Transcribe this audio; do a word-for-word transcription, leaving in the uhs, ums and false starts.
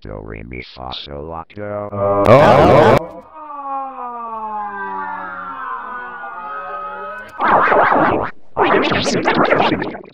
Do re mi fa sol la do. Oh.